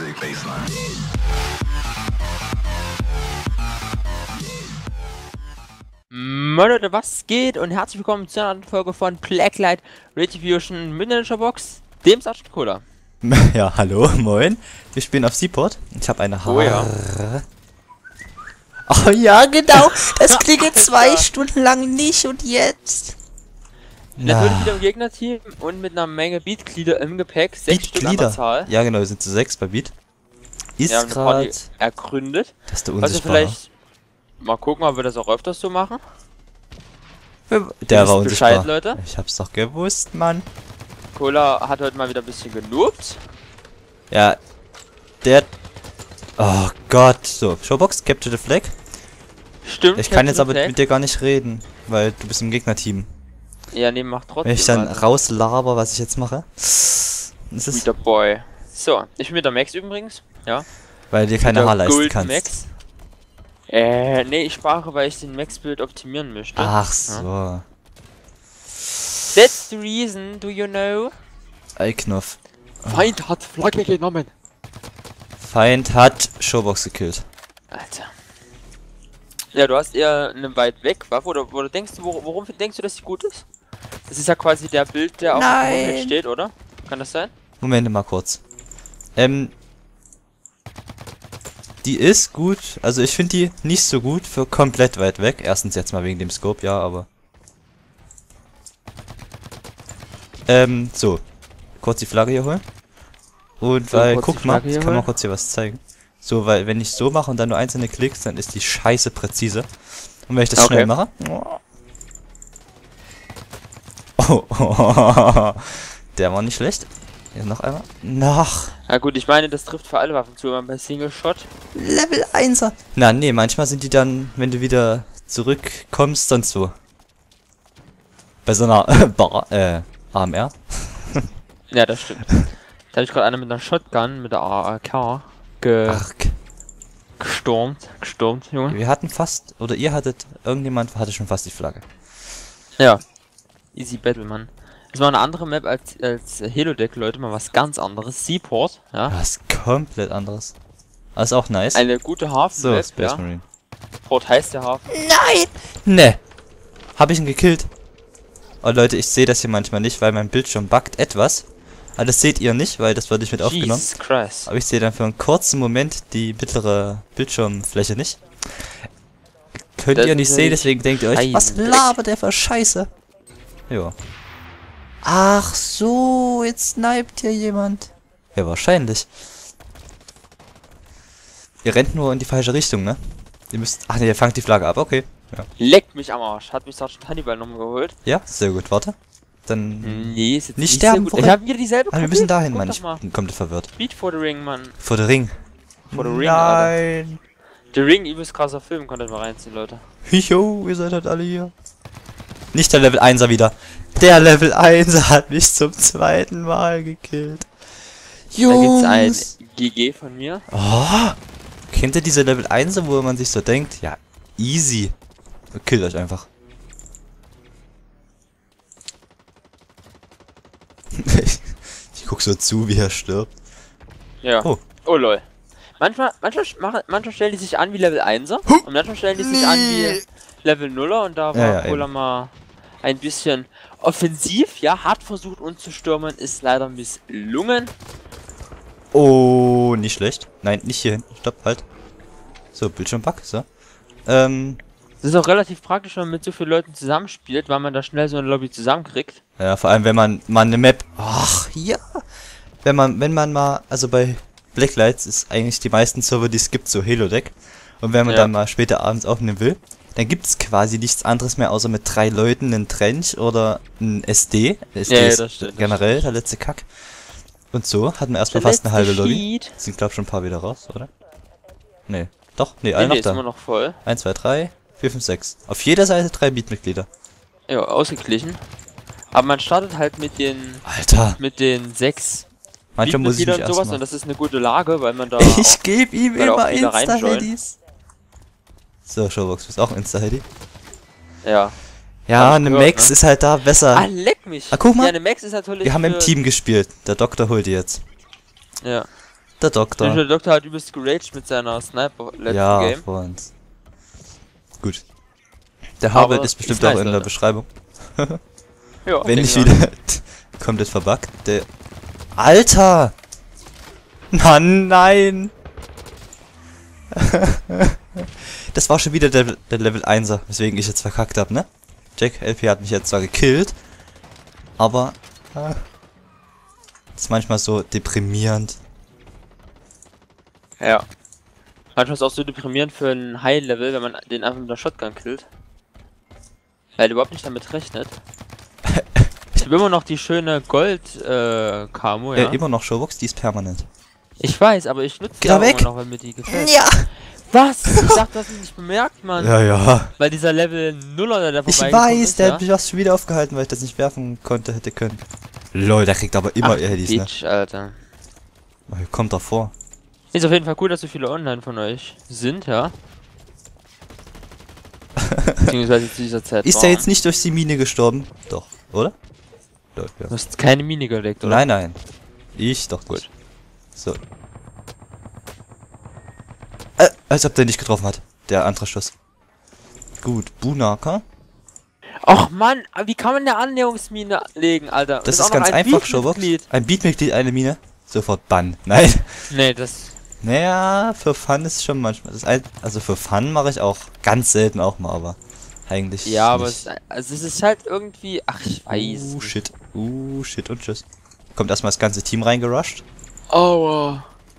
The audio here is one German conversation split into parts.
Moin Leute, was geht? Und herzlich willkommen zu einer anderen Folge von Blacklight Retribution mit der Box, dem Sergeant Cola. Ja, hallo, moin. Wir spielen auf Seaport. Ich habe eine Haare. Oh ja. Oh ja, genau. Das klingelt 2 Stunden lang nicht und jetzt. Natürlich wieder im Gegnerteam und mit einer Menge Beatglieder im Gepäck. 6 Stück an der Zahl. Ja, genau, wir sind zu 6 bei Beat. Ist ja, gerade ergründet. Das ist der Also Unsichtbare. vielleicht mal gucken, ob wir das auch öfters so machen. Der war unsichtbar. Bescheid, Leute. Ich hab's doch gewusst, Mann. Cola hat heute mal wieder ein bisschen genoobt. Ja, der... Oh Gott. So, Showbox, Capture the Flag. Stimmt. Ich kann jetzt aber mit dir gar nicht reden, weil du bist im Gegnerteam. Ja, nee, mach trotzdem. Wenn ich dann rauslaber, was ich jetzt mache. Das ist... Wieder Boy. So, ich bin mit der Max übrigens. Ja. Weil dir keine Haar leisten kannst. Max. Nee, ich spare, weil ich den Max-Bild optimieren möchte. Ach so. Ja. That's the reason, do you know? Eiknoff. Feind hat Flagge genommen. Feind hat Showbox gekillt. Alter. Ja, du hast eher eine weit weg Waffe, oder denkst du, warum denkst du, dass sie gut ist? Das ist ja quasi der Bild, der auf dem Homepage steht, oder? Kann das sein? Moment mal kurz. Die ist gut, also ich finde die nicht so gut für komplett weit weg. Erstens jetzt mal wegen dem Scope, ja, aber... so. Kurz die Flagge hier holen. Und so, weil, guck mal, ich kann mal kurz hier was zeigen. So, weil wenn ich so mache und dann nur einzelne Klicks, dann ist die scheiße präzise. Und wenn ich das schnell mache... Oh, der war nicht schlecht. Hier noch einmal. Noch. Na gut, ich meine, das trifft für alle Waffen zu, wenn man bei Single Shot. Level 1er. Na, nee, manchmal sind die dann, wenn du wieder zurückkommst, sonst so. Bei so einer AMR. Ja, das stimmt. Da habe ich gerade einer mit einer Shotgun, mit der AAK gestormt, Junge. Wir hatten fast, oder ihr hattet, irgendjemand hatte schon fast die Flagge. Ja. Easy Battle, Mann. Das war eine andere Map als Helodeck, Leute, mal was ganz anderes. Seaport, ja. Was komplett anderes. Das ist auch nice. Eine gute Hafen-Map, so, Space ja. Marine. Port heißt der Hafen. Nein! Ne! Hab ich ihn gekillt? Oh Leute, ich sehe das hier manchmal nicht, weil mein Bildschirm buggt etwas. Aber das seht ihr nicht, weil das wird nicht mit aufgenommen. Jesus Christ. Aber ich sehe dann für einen kurzen Moment die mittlere Bildschirmfläche nicht. Könnt ihr nicht sehen, deswegen denkt ihr euch, was labert der für Scheiße? Jo. Ach so, jetzt sniped hier jemand. Ja, wahrscheinlich. Ihr rennt nur in die falsche Richtung, ne? Ihr müsst... Ach ne, ihr fangt die Flagge ab, okay. Ja. Leckt mich am Arsch. Hat mich Sergeant Hannibal nochmal geholt. Ja, sehr gut, warte. Dann... Nee, ist jetzt nicht sterben. Ich hab wieder dieselbe wir müssen dahin, Mann. Ich bin komplett verwirrt. Speed for the Ring, Mann. For the Ring. For the Ring, Nein. Alter. The Ring, übelst krasser Film. Konntet mal reinziehen, Leute. Jo, ihr seid halt alle hier. Nicht der Level 1er wieder. Der Level 1er hat mich zum 2. Mal gekillt. Jungs. Da gibt's ein GG von mir. Oh. Kennt ihr diese Level 1er, wo man sich so denkt, ja, easy. Killt euch einfach. Ich guck so zu, wie er stirbt. Ja. Oh lol. Manchmal stellen die sich an wie Level 1er und manchmal stellen die sich an wie Level 0er und da war Cola mal ein bisschen offensiv, ja, hart versucht uns zu stürmen, ist leider misslungen. Oh, nicht schlecht. Nein, nicht hier hinten. Stopp, halt. So, Bildschirmbug, so. Das ist auch relativ praktisch, wenn man mit so vielen Leuten zusammenspielt, weil man da schnell so eine Lobby zusammenkriegt. Ja, vor allem, wenn man eine Map... Ach, ja. Wenn man mal... Also bei Blacklights ist eigentlich die meisten Server, die es gibt, so Helodeck. Und wenn man dann mal später abends aufnehmen will, dann gibt es quasi nichts anderes mehr, außer mit 3 Leuten einen Trench oder ein SD. SD ist das stimmt, generell der letzte Kack. Und so hatten wir erstmal fast eine halbe Lobby. Sind, glaub ich, schon ein paar wieder raus, oder? Nee. Doch, nee, alle noch ist da. immer noch voll. 1, 2, 3, 4, 5, 6. Auf jeder Seite 3 Beat-Mitglieder. Ja, ausgeglichen. Aber man startet halt mit den... Alter! Mit den 6 manchmal muss ich mich und sowas erstmal... und das ist eine gute Lage, weil man da... Ich gebe ihm immer Insta-Headies. So, Showbox, du bist auch ein Insta-Heady? Ja. Ja, eine Max ist halt da besser. Ah, leck mich! Ah, guck mal, ja, eine Max ist natürlich wir haben im Team gespielt. Der Doktor holt die jetzt. Ja. Der Doktor. Der Doktor hat übelst geraged mit seiner Sniper letzten ja, Game. Vor uns. Gut. Der Harvard ist bestimmt auch in der Beschreibung. Ja, wenn nicht wieder komplett verbuggt. Der Alter! Mann, nein! Das war schon wieder der Level 1er, weswegen ich jetzt verkackt habe, ne? Jack LP hat mich jetzt zwar gekillt, aber das ist manchmal so deprimierend. Ja. Manchmal ist es auch so deprimierend für ein High-Level, wenn man den einfach mit der Shotgun killt. Weil er überhaupt nicht damit rechnet. Ich habe immer noch die schöne Gold-Camo, ja. Immer noch Showbox, die ist permanent. Ich weiß, aber ich nutze die immer noch, weil mir die gefällt. Ja! Was? Ich dachte, du hast ihn nicht bemerkt, Mann. Ja. Weil dieser Level 0er, der Ich weiß, der hat mich was schon wieder aufgehalten, weil ich das nicht werfen konnte, hätte können. Lol, der kriegt aber immer Headies, ne? Bitch, Alter. Kommt davor. Ist auf jeden Fall cool, dass so viele online von euch sind, ja. Beziehungsweise zu dieser Zeit. Ist er jetzt nicht durch die Mine gestorben? Doch, oder? Doch, ja. Du hast keine Mine gelegt, oder? Nein. Ich doch gut. So. Als ob der nicht getroffen hat. Der andere Schuss. Gut, Bunaka. Och Mann, wie kann man eine Annäherungsmine legen, Alter? Das ist ganz einfach, Showbox. Ein Beatmitglied, eine Mine. Sofort Bann. Nein. Nee, das... Naja, für Fun ist schon manchmal. Also für Fun mache ich auch ganz selten auch mal, aber eigentlich. Ja, aber nicht. es ist halt irgendwie. Ach, ich weiß. Shit. Shit und tschüss. Kommt erstmal das ganze Team reingerusht. Aua.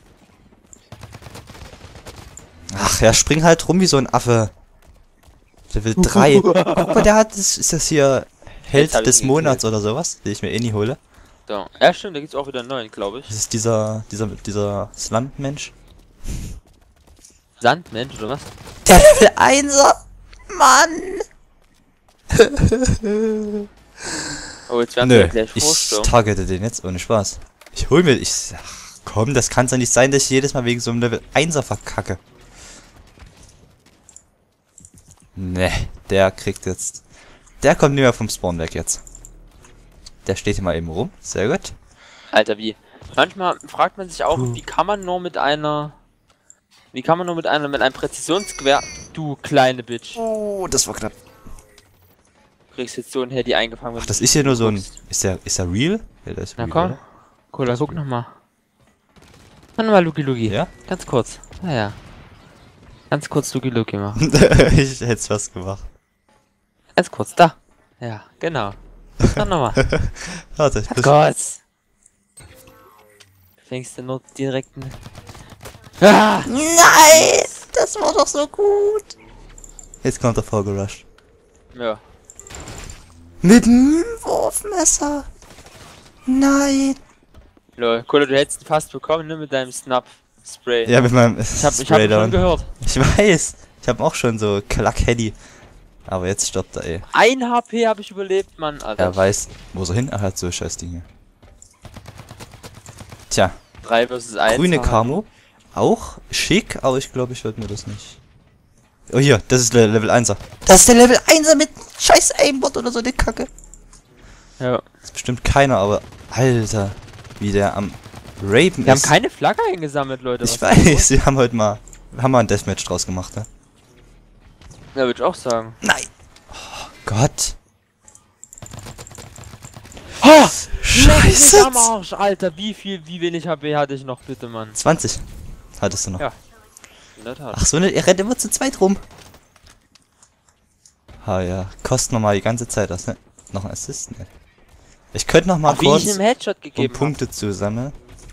Ach, er springt halt rum wie so ein Affe. Level 3. Guck mal, der hat. Ist das hier Held des Monats oder sowas, den ich mir eh nie hole? So. Ja, stimmt, da gibt's auch wieder einen neuen, glaube ich. Das ist dieser Slump-Mensch. Sandmensch oder was? Der Level 1er! Mann! Oh, jetzt werden wir gleich ich vorstellen. targete den jetzt, ohne Spaß. Ich hol mir... Ach komm, das kann's ja nicht sein, dass ich jedes Mal wegen so einem Level 1er verkacke. Ne, der kriegt jetzt... Der kommt nicht mehr vom Spawn weg jetzt. Der steht hier mal eben rum. Sehr gut. Alter, wie? Manchmal fragt man sich auch, wie kann man nur mit einem Präzisionsgewehr... Du kleine Bitch. Oh, das war knapp. Du kriegst jetzt so ein Handy eingefangen. Ach, das ist hier nur so ein... Ist der real? Ja, der ist Na real, komm. oder? Cool, guck nochmal. Mach nochmal Luki. Ja? Ganz kurz. Ja. Ganz kurz Luki machen. Ich hätte es fast gemacht. Ganz kurz, da. Ja, genau. Dann nochmal. Warte, Ganz kurz. Fängst du nur direkt... Ah! Nein! Das war doch so gut! Jetzt kommt er vorgerusht. Ja. Mit dem Wurfmesser! Nein! Lol, Kohle, du hättest ihn fast bekommen, ne, mit deinem Snap-Spray. Ja, mit meinem Ich hab ihn schon gehört. Ich weiß! Ich hab auch schon so Klack-Heady. Aber jetzt stoppt er, ey. 1 HP habe ich überlebt, Mann, Alter. Er weiß, wo ist er hin? Er hat so scheiß Dinge. Tja. 3 vs 1. Grüne Camo. Auch schick, aber ich glaube, ich würde mir das nicht. Oh, hier, das ist der Level 1er. Das ist der Level 1er mit scheiß Aimbot oder so, die Kacke. Ja. Das ist bestimmt keiner, aber Alter, wie der am Rapen ist. Wir haben keine Flagge eingesammelt, Leute. Ich weiß, wir haben heute mal, ein Deathmatch draus gemacht, ne? Ja, würde ich auch sagen. Nein! Oh Gott! Oh, Scheiße! am Arsch, Alter, wie wenig HP hatte ich noch, bitte, Mann? 20 hattest du noch. Ja. In der Tat. Ach so, ne, er rennt immer zu zweit rum. Ah ja, kostet nochmal die ganze Zeit das, ne? Noch ein Assist, ne? Ich könnte noch mal wie kurz, ich ihm Headshot um gegeben Punkte zu sammeln.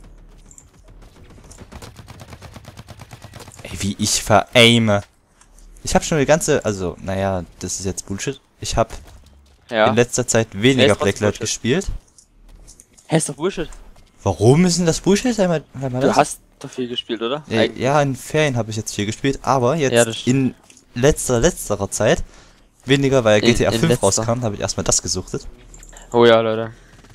Ey, wie ich veraime. Ich habe schon eine ganze, also, naja, das ist jetzt Bullshit. Ich habe in letzter Zeit weniger Blacklight gespielt. Hä, ist doch Bullshit. Warum ist denn das Bullshit? Du hast doch viel gespielt, oder? Ja, in Ferien habe ich jetzt viel gespielt, aber jetzt in letzterer Zeit weniger, weil GTA 5 rauskam, habe ich erstmal das gesuchtet. Oh ja, Leute.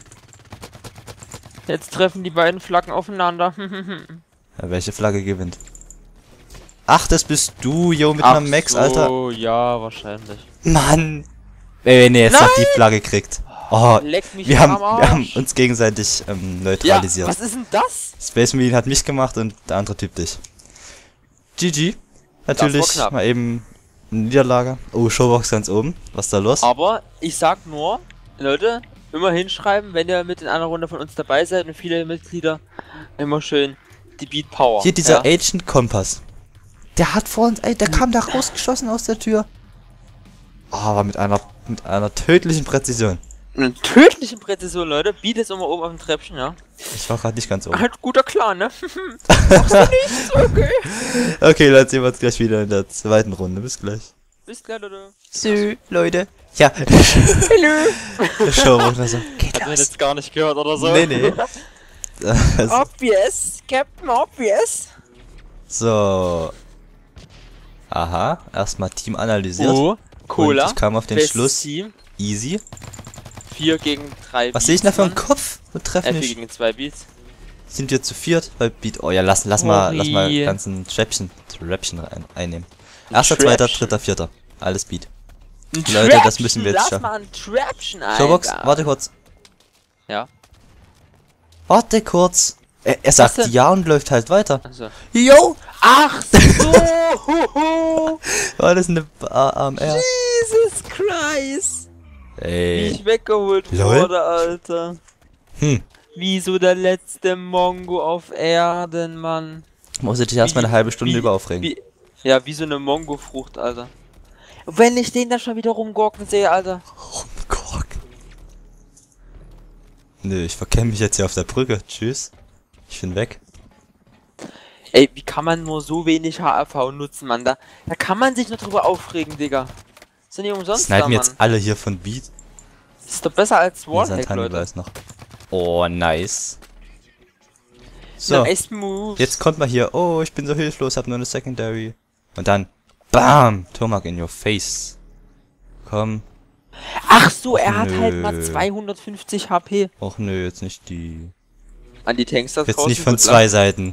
Jetzt treffen die beiden Flaggen aufeinander. Ja, welche Flagge gewinnt? Ach, das bist du, yo, mit einem Max, Alter. Oh ja, wahrscheinlich. Mann! Wenn ihr jetzt noch die Flagge kriegt. Oh, leck mich wir am Arsch. haben uns gegenseitig neutralisiert. Ja, was ist denn das? Space Marine hat mich gemacht und der andere Typ dich. GG. Natürlich mal eben eine Niederlage. Oh, Showbox ganz oben. Was ist da los? Aber ich sag nur, Leute, immer hinschreiben, wenn ihr mit in einer Runde von uns dabei seid und viele Mitglieder, immer schön die Beat Power. Hier dieser Agent Kompass. Der hat vor uns, der kam da rausgeschossen aus der Tür. Oh, aber mit einer tödlichen Präzision. Eine tödliche Präzision, Leute. Beat ist immer oben auf dem Treppchen, ja. Ich war gerade nicht ganz oben. Halt guter Clan, ne? Machst du nichts? Okay. Okay, dann sehen wir uns gleich wieder in der zweiten Runde. Bis gleich. Bis gleich, Leute. So, Leute. Ja. Hallo. Showbox also. Geht los. Hat man jetzt gar nicht gehört oder so? Nee. Obvious. Captain Obvious. So. Aha. Erstmal Team analysiert. Oh, Cola. Und ich kam auf den Schluss. Team. Easy. 4 gegen 3 Was sehe ich da für einen Kopf? Und treffen 4 nicht. gegen 2 Beats. Sind wir zu viert? Bei Beat. Oh ja, lass mal ganzen Trapchen einnehmen. Erster, zweiter, dritter, vierter. Alles Beat. Leute, das müssen wir jetzt schaffen. Lass mal ein Trapchen ein. Showbox, warte kurz. Ja. Warte kurz. Er sagt ja und läuft halt weiter. Also. Yo! Ach so! War das eine AMR? Jesus Christ! Ey. Wie ich weggeholt wurde, Alter. Wie so der letzte Mongo auf Erden, Mann. Muss ich dich erstmal eine halbe Stunde über aufregen. Wie so eine Mongo-Frucht, Alter. Wenn ich den da schon wieder rumgurken sehe, Alter. Rumgurken? Nö, ich verkenne mich jetzt hier auf der Brücke. Tschüss. Ich bin weg. Ey, wie kann man nur so wenig HRV nutzen, Mann? Da kann man sich nur drüber aufregen, Digga. Ist doch nicht umsonst snipen jetzt alle hier von Beat. Ist doch besser als Wallhack, Leute. Noch. Oh, nice. So, nice moves. Jetzt kommt mal hier. Oh, ich bin so hilflos, hab nur eine Secondary. Und dann, BAM! Tomac in your face. Komm. Ach so, er hat halt mal 250 HP. Och nö, jetzt nicht die... An die Tanks das jetzt nicht von zwei Seiten.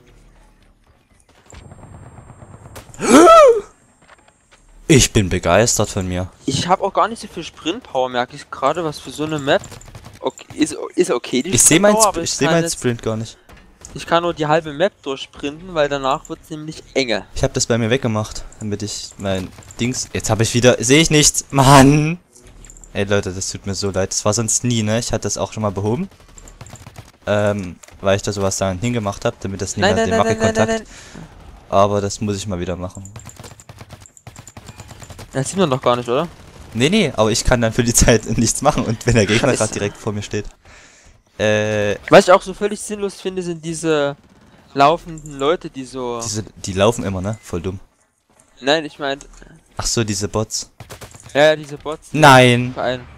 Ich bin begeistert von mir. Ich habe auch gar nicht so viel Sprint-Power, merke ich gerade, was für so eine Map. Okay, ist okay, die ich sehe mein Sprint gar nicht. Ich kann nur die halbe Map durchsprinten, weil danach wird es nämlich enge. Ich habe das bei mir weggemacht, damit ich mein Dings... Jetzt habe ich wieder... Sehe ich nichts. Mann! Ey Leute, das tut mir so leid. Das war sonst nie, ne? Ich hatte das auch schon mal behoben. Weil ich da sowas da hingemacht habe, damit das niemand den Wackelkontakt. Aber das muss ich mal wieder machen. Das sieht man doch gar nicht, oder? Nee, aber ich kann dann für die Zeit nichts machen und wenn der Gegner gerade direkt vor mir steht. Was ich auch so völlig sinnlos finde, sind diese laufenden Leute, die so... Die laufen immer, ne? Voll dumm. Nein, ich meine... Ach so, diese Bots. Ja, diese Bots. Nein!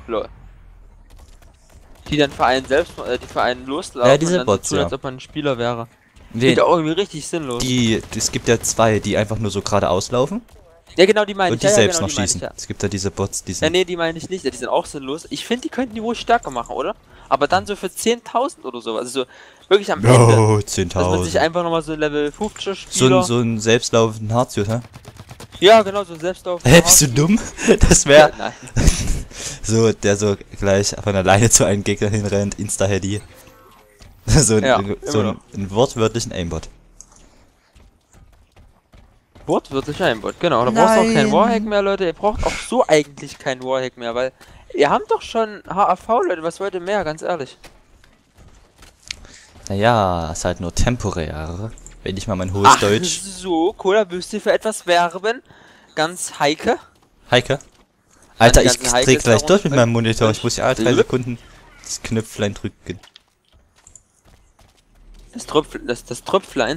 Die dann Verein selbst, die Verein loslaufen ja, diese und dann Bots, so tun, ja. als ob man ein Spieler wäre. Nee, Klingt auch irgendwie richtig sinnlos. Es gibt ja zwei, die einfach nur so geradeaus laufen. Ja, genau, die meine ich. Und die selbst genau, noch schießen. Es gibt ja diese Bots, die sind... Ja, nee, die meine ich nicht. Ja, die sind auch sinnlos. Ich finde, die könnten die wohl stärker machen, oder? Aber dann so für 10.000 oder so. Also so wirklich am Ende. Oh, 10.000. Dass man sich einfach nochmal so Level 50er Spieler... So ein selbstlaufenden Hardsuit, hä? Ja, genau, so ein selbstlaufender Hä, bist du dumm? Das wäre... Ja, nein. So, der so gleich von alleine zu einem Gegner hinrennt, Insta-Heady. So einen wortwörtlichen Aimbot. Wortwörtlicher Aimbot, genau. Da brauchst du auch kein Warhack mehr, Leute. Ihr braucht auch so eigentlich kein Warhack mehr, weil... Ihr habt doch schon HAV, Leute. Was wollt ihr mehr, ganz ehrlich? Naja, ist halt nur temporär. Wenn ich mal mein hohes Deutsch... So, Cola, willst du für etwas werben? Ganz Heike? Heike? Alter, ich dreh gleich durch mit meinem Monitor. Ich muss ja alle 3 Sekunden das Knöpflein drücken. Das Tröpflein? Das Tröpflein.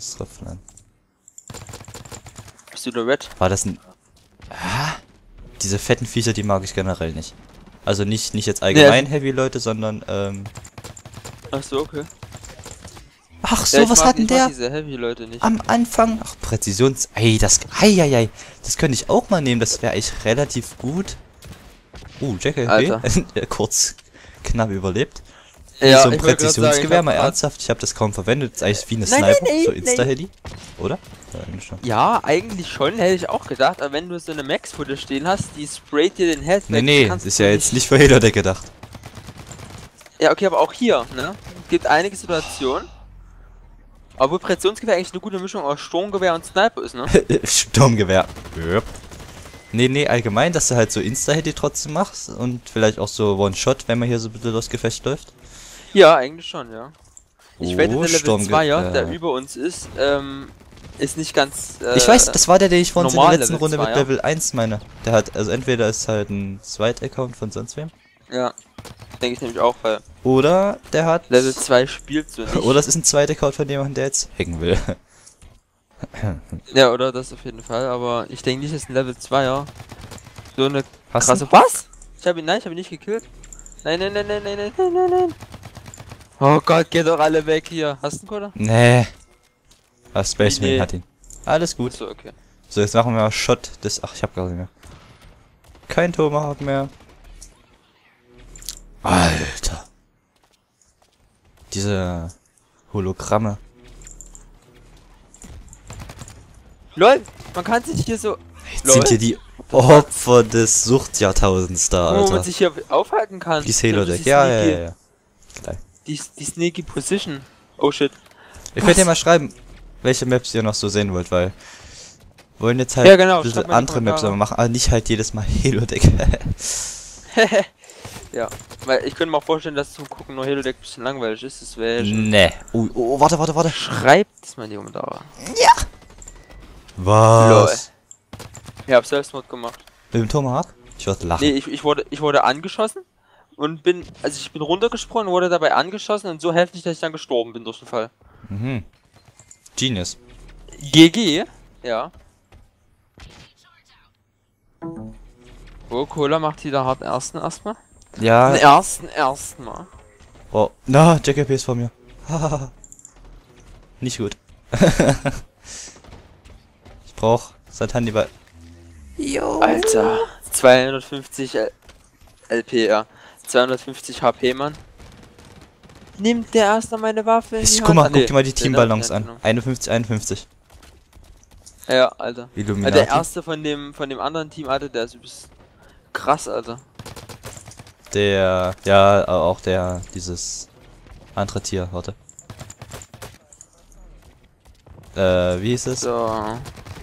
Bist du der Red? War das ein... Diese fetten Viecher, die mag ich generell nicht. Also nicht jetzt allgemein Heavy-Leute, sondern, Ach so, okay. Ach so, was hat denn der? Diese Heavy-Leute nicht. Am Anfang... Ach, Präzisions... Ey, das... Eieiei. Das könnte ich auch mal nehmen. Das wäre echt relativ gut. Jackie, kurz knapp überlebt. Ja, so ein Präzisionsgewehr, mal ernsthaft. Ich habe das kaum verwendet. Das ist eigentlich wie eine Sniper. So Insta-Heli. Oder? Ja, eigentlich schon. Ja, eigentlich schon, hätte ich auch gedacht. Aber wenn du so eine Max-Foote stehen hast, die sprayt dir den Head weg. Nee, das ist ja jetzt nicht für Halo-Deck gedacht. Ja, okay, aber auch hier, ne? Gibt einige Situationen, obwohl Präzisionsgewehr eigentlich eine gute Mischung aus Sturmgewehr und Sniper ist, ne? Sturmgewehr. Yep. Nee, allgemein, dass du halt so Insta-Hit trotzdem machst und vielleicht auch so One-Shot, wenn man hier so ein bisschen durchs Gefecht läuft. Ja, eigentlich schon, ja. Ich wette, der Level Sturmgewehr, 2er, der über uns ist nicht ganz. Ich weiß, das war der, den ich vorhin in der letzten Level Runde 2er. mit Level 1 meine. Der hat, also entweder ist halt ein Zweit-Account von sonst wem. Ja, denke ich nämlich auch, weil Oder der hat. Level 2 spielt so nicht. Oder es ist ein Zweit-Account von jemandem, der jetzt hacken will. Ja, oder das auf jeden Fall, aber ich denke nicht, dass ein Level 2er so eine Hast krasse. du? Was? Ich habe ihn nicht gekillt. Nein. Oh Gott, geht doch alle weg hier. Hast du einen Coder? Nee. Was Spaceman Nee. hat ihn. Alles gut. So, okay. So, jetzt machen wir mal Shot des. Ach, ich hab gar nicht mehr. Kein Tomahawk mehr. Alter. Diese Hologramme. LOL, man kann sich hier so. Jetzt LOL. sind hier die Opfer des Suchtjahrtausends da, Wo man Alter. sich hier aufhalten kann. Die Halo-Deck. Die Ja. Gleich. Die Sneaky Position. Oh shit. Ihr könnt ja mal schreiben, welche Maps ihr noch so sehen wollt, weil wir wollen jetzt halt Ja, genau, ein bisschen schreibt mal in die andere Maps Kommentare. aber machen, aber nicht halt jedes Mal Halo-Deck. Ja, weil ich könnte mir auch vorstellen, dass zum Gucken nur Halo Deck ein bisschen langweilig ist. Das wäre schon. Nee. Oh, warte. Schreibt es mal in die Kommentare. Was? Ich hab Selbstmord gemacht. Mit dem Tomahawk? Ich würde lachen. Nee, ich wurde angeschossen und ich bin runtergesprungen, wurde dabei angeschossen und so heftig, dass ich dann gestorben bin durch den Fall. Mhm. Genius. GG? Ja. Oh, Cola macht wieder hart ersten erstmal. Ja. Den ersten Mal. Oh, na, JKP ist vor mir. Nicht gut. Ich brauch Satan-Hannibal. Jo. Alter, 250 LPR. 250 HP, Mann. Nimmt der erste meine Waffe in die Guck mal, Hand? guck dir mal die Teambalance nee, an. genau. 51. Ja, Alter. Illuminati. Der erste von dem anderen Team, Alter, der ist übelst krass, Alter. Der, ja, auch der, dieses andere Tier, warte. Wie hieß es? So.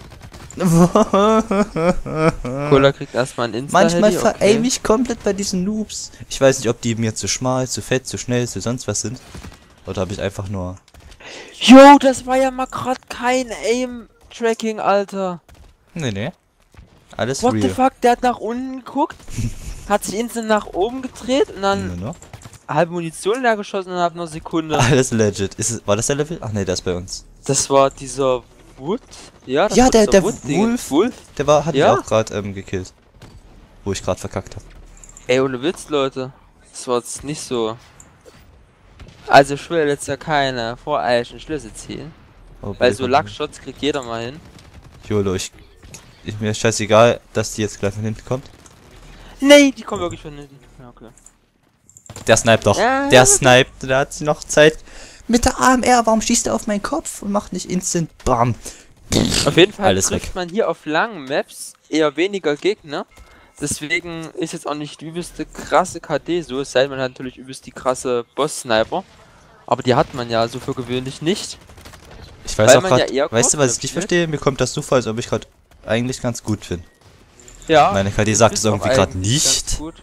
Cola kriegt erstmal ein Insta. Manchmal veraim ich komplett bei diesen Noobs. Ich weiß nicht, ob die mir zu schmal, zu fett, zu schnell, zu sonst was sind. Oder ob ich einfach nur... Jo, das war ja mal grad kein Aim-Tracking, Alter. Nee. Alles What real. the fuck, der hat nach unten geguckt, hat sich instant nach oben gedreht und dann No. halbe Munition leer geschossen innerhalb einer Sekunde. Alles legit. War das der Level? Ach nee, der ist bei uns. Das war dieser Wood? Ja, das Ja, war der dieser Wolf. Der hat Ja? mich auch gerade gekillt. Wo ich gerade verkackt habe. Ey, ohne Witz, Leute. Das war jetzt nicht so. Also ich will jetzt ja keine voreilischen Schlüsse ziehen. Oh, Weil so Lackshots kriegt jeder mal hin. YOLO, mir ist scheißegal, dass die jetzt gleich von hinten kommt. Nee, die kommen wirklich von hinten. Ja, okay. Der sniped doch. Ja, Der ja. sniped, der hat noch Zeit. Mit der AMR, warum schießt er auf meinen Kopf und macht nicht instant BAM? Auf jeden Fall Alles trifft weg. man hier auf langen Maps eher weniger Gegner. Deswegen ist jetzt auch nicht die übelste krasse KD so, es sei denn man hat natürlich übelst die krasse Boss-Sniper. Aber die hat man ja so für gewöhnlich nicht. Ich weiß Weil auch man gerade, ja eher weißt du, was ich Kopfnäpfe nicht verstehe? Mir kommt das so vor, als ob ich gerade eigentlich ganz gut bin. Ja. Meine KD du sagt bist es irgendwie auch gerade eigentlich ganz nicht. gut.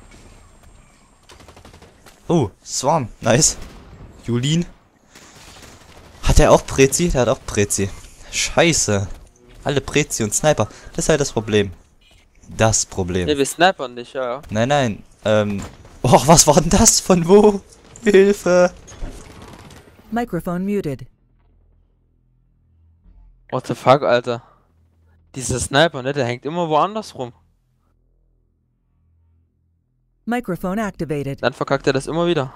Oh, Swarm, nice. Julin. Hat er auch Prezi? Der hat auch Prezi. Scheiße. Alle Prezi und Sniper. Das ist halt das Problem. Das Problem. Ja, wir snipern nicht, ja. Nein. Oh, was war denn das? Von wo? Hilfe. Microphone muted. What the fuck, Alter. Dieser Sniper, ne, der hängt immer woanders rum. Microphone activated. Dann verkackt er das immer wieder.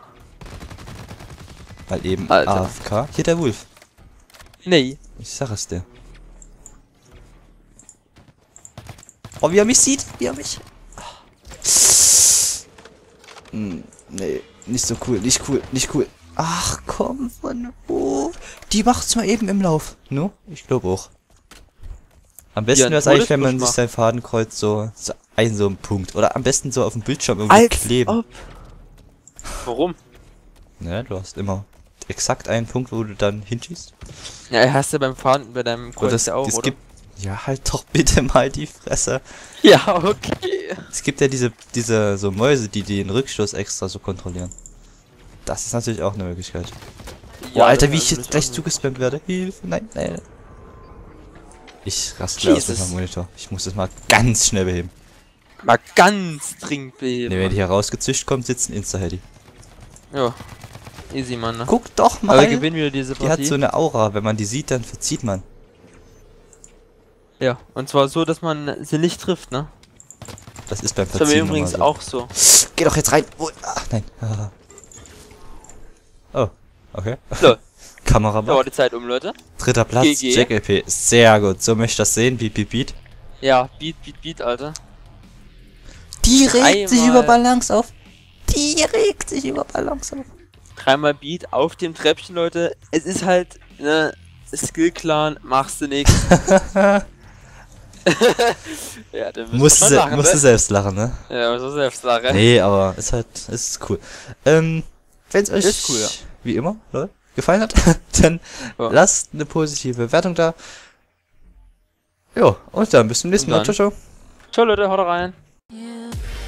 Weil eben Alter. AFK. Hier der Wolf. Nee. Ich sag es dir. Oh, wie er mich sieht. Wie er mich... Nee, nicht so cool. Nicht cool. Ach komm, von wo? Die macht's mal eben im Lauf. No? Ich glaube auch. Am besten Ja, wäre es eigentlich, wenn man sich Todesbusch sein Fadenkreuz so einen Punkt. Oder am besten so auf dem Bildschirm irgendwie kleben. Ob. Warum? Ne, du hast immer exakt einen Punkt, wo du dann hinschießt. Ja, hast du beim Fahren bei deinem Kreuz ja auch, es oder? gibt, ja, halt doch bitte mal die Fresse. Ja, okay. Es gibt ja diese so Mäuse, die den Rückstoß extra so kontrollieren. Das ist natürlich auch eine Möglichkeit. Ja, Oh, Alter, das wie ist ich jetzt natürlich gleich auch zugespammt werde. Hilfe, nein, nein. Ich raste gleich aus mit Jesus. meinem Monitor. Ich muss das mal ganz schnell beheben. mal ganz dringend beheben. Ne, wenn die herausgezischt kommt, sitzt ein Insta-Heady. Ja, easy, Mann. Ne? Guck doch mal. Aber wir gewinnen wieder diese Die hat Partie. so eine Aura. Wenn man die sieht, dann verzieht man. Ja, und zwar so, dass man sie nicht trifft, ne? Das ist beim Das haben wir Verziehen übrigens normal auch so. so. Geh doch jetzt rein. Oh, ach, nein. Ah. Oh, okay. So, Kamera. dauert die Zeit um, Leute. Dritter Platz, GG. Jack LP. Sehr gut. So möchte ich das sehen. Beat. Ja, Beat, Alter. Die regt sich Dreimal. über Balance auf. Die regt sich über Balance auf. Dreimal Beat auf dem Treppchen, Leute. Es ist halt, ne, Skill-Clan, machst du nix. Ja, dann Musst du lachen, ne? selbst lachen, ne? Ja, so selbst lachen. Nee, aber ist cool. Wenn es euch, Ist cool, ja. wie immer, Leute, gefallen hat, dann Ja. lasst eine positive Bewertung da. Jo, und dann bis zum nächsten Mal. Und dann. Ciao, ciao. Ciao, Leute, haut rein. You